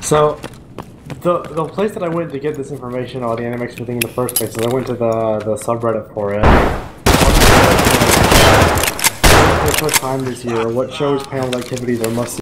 So, the place that I went to get this information about the Animex thing in the first place is I went to the subreddit for it. For the first time this year, what shows, panels, activities are must